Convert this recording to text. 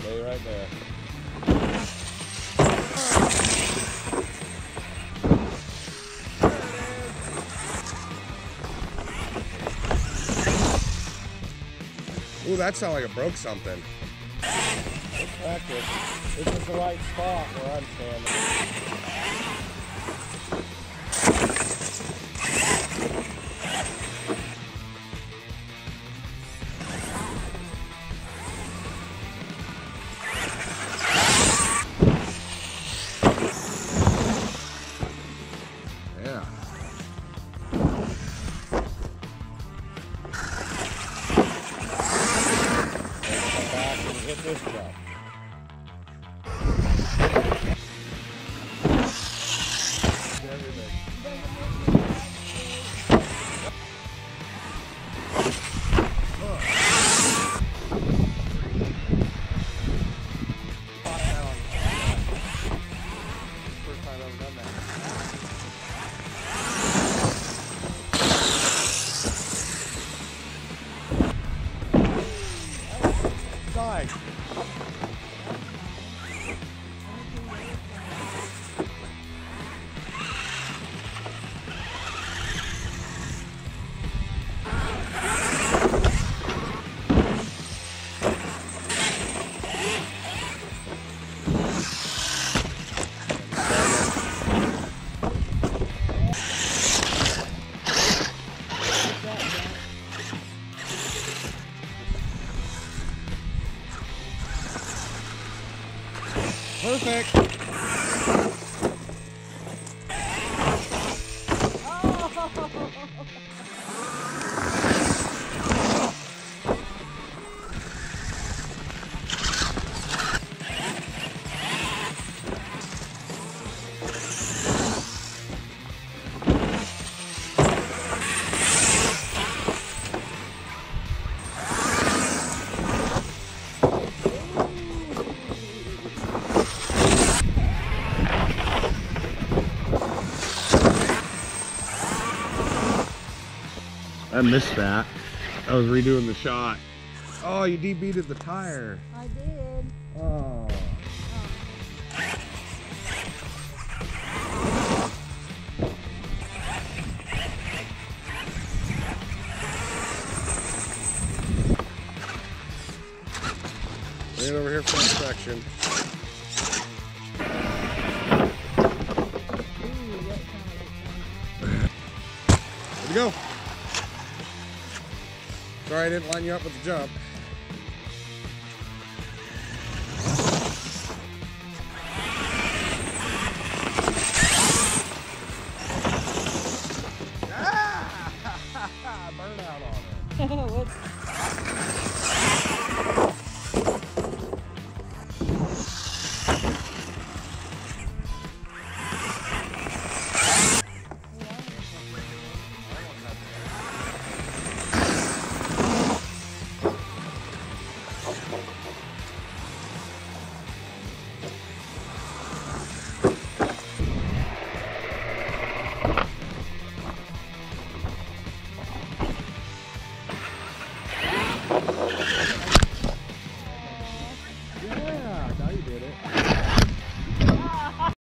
Stay right there. Ooh, that sounded like it broke something. It's practice. This is the right spot where I'm standing. Yeah. Come back and hit this jump. First time I've ever done that. Nice. Perfect. I missed that. I was redoing the shot. Oh, you debeated the tire. I did. Oh. Bring it over here for inspection. There we go. Sorry I didn't line you up with the jump. Ah! Burnout on it. Whoops.